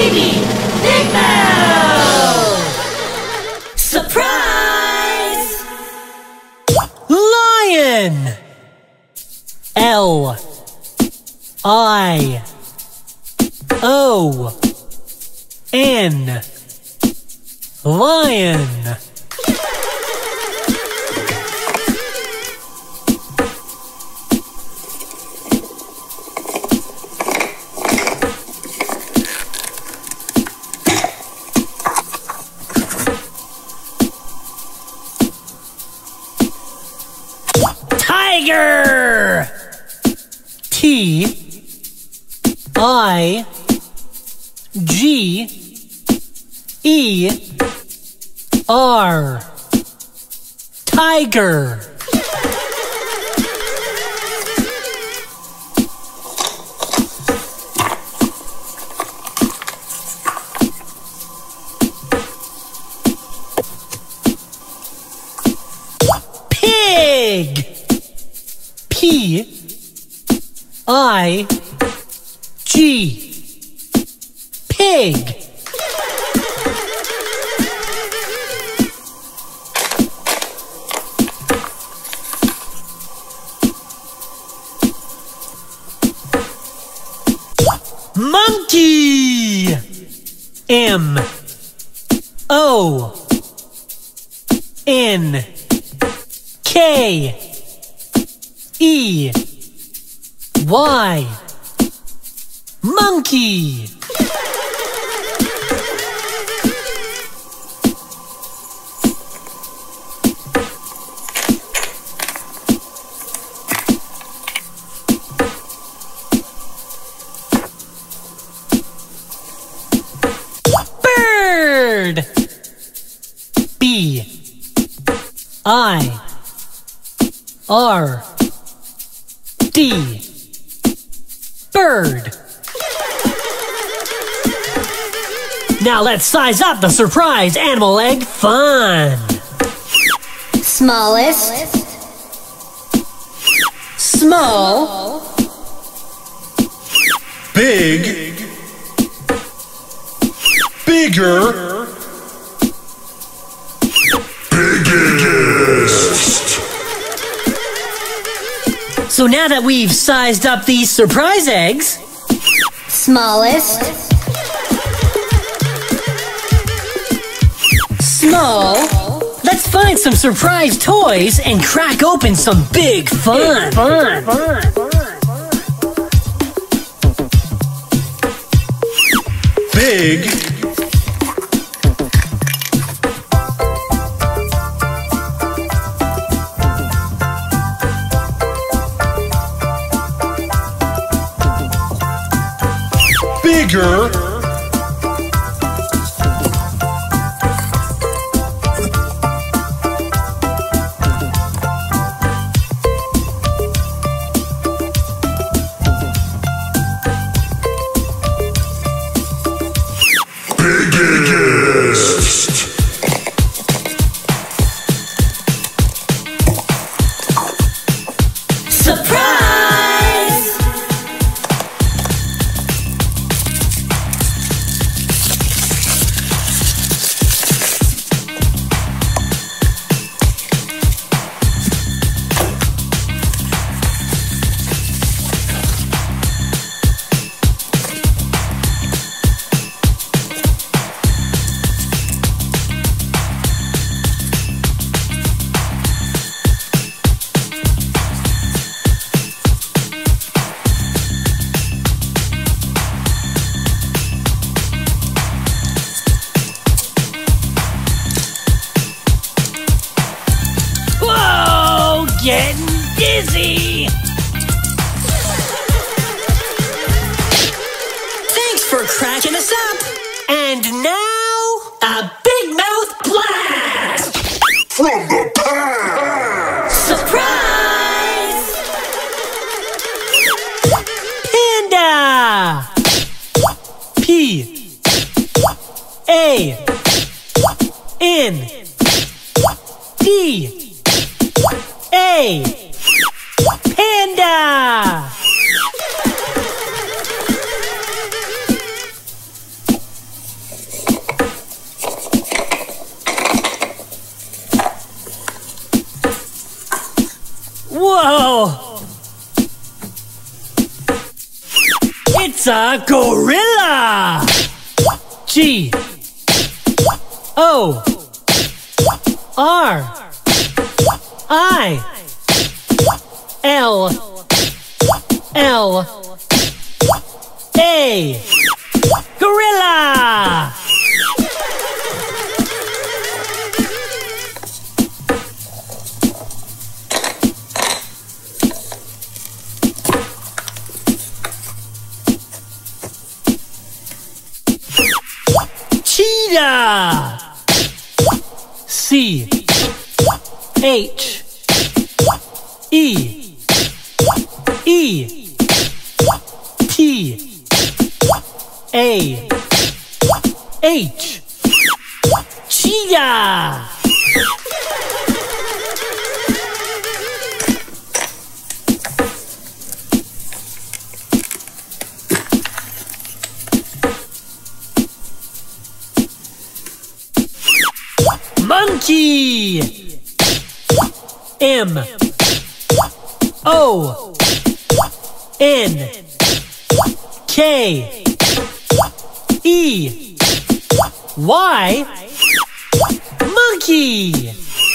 baby, Big Mouth! Surprise! Lion! L-I-O-N. Lion. Tiger! T-I-G-E-R. Tiger. Pig. P-I-G. Pig. Monkey. M-O-N-K-E-Y. Monkey. Bird. B-I-R-D. Bird. Now let's size up the surprise animal egg fun. Smallest. Small. Big. Bigger. Biggest. So now that we've sized up these surprise eggs, Smallest. Small. let's find some surprise toys and crack open some big fun. Big. Bigger. Biggest. Surprise! Whoa, getting dizzy. Thanks for cracking us up. And now, a big mouth blast. From the past. Surprise! Panda. P-A-N-D-A. Panda. It's a gorilla! G O R I L L A Gorilla! Cheetah! C H E E T A H Cheetah! Monkey! M O N K E Y Monkey!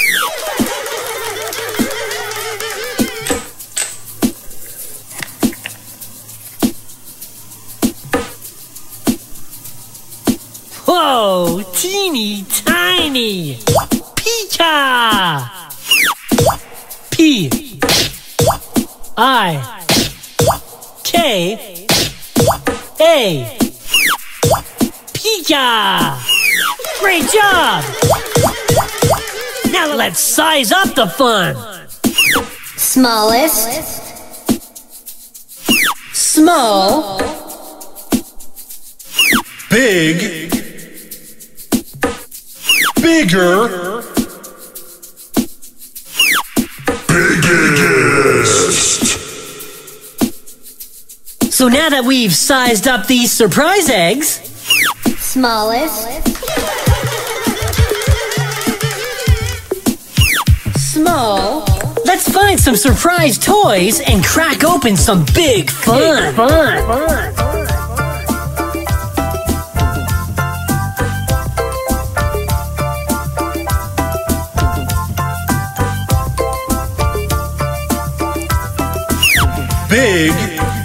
Whoa, teeny tiny! Pika! P I K A Pika! Great job! Now let's size up the fun! Smallest. Small. Big. Bigger. Biggest. So now that we've sized up these surprise eggs, Smallest. Small. let's find some surprise toys and crack open some big fun. Big.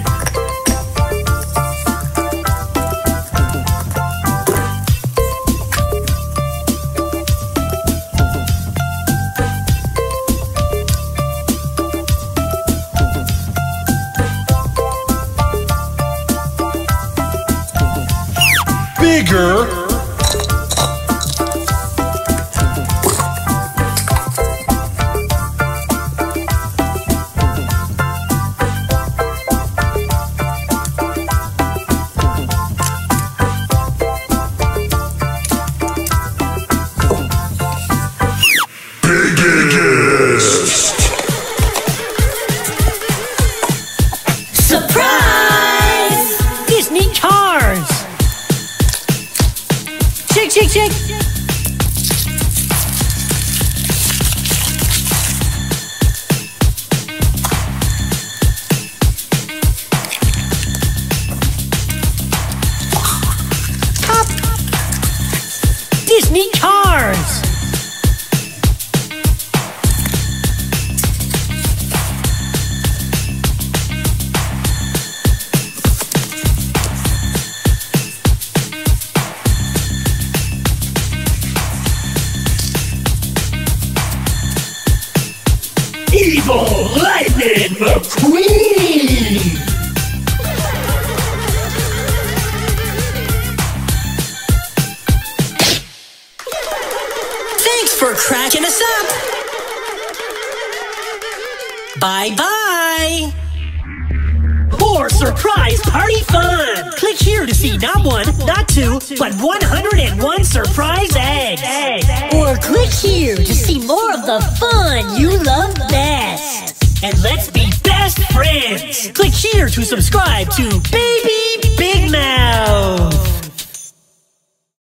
Bigger. Surprise! Disney cars! Shake, shake, shake! Pop! Disney cars! Evil Lightning McQueen! Thanks for cracking us up! Bye-bye! More surprise party fun! Click here to see not one, not two, but 101 surprise eggs! Or click here to see more of the fun you love best. And let's be best friends! Click here to subscribe to Baby Big Mouth!